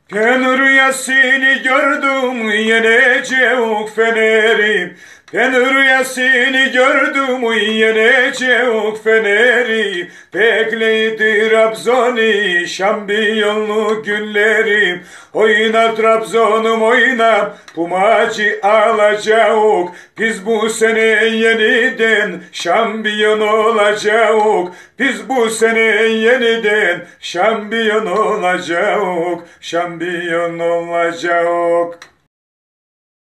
Ben rüyasını gördüm yenecek fenerim. Ben rüyasını gördüm yenecek feneri. Bekledi Trabzon'u şampiyonluk günlerim. Oyna Trabzon'um oyna, bu maçı alacak. Biz bu sene yeniden şampiyon olacak. Biz bu sene yeniden şampiyon olacak. Şampiyon olacak.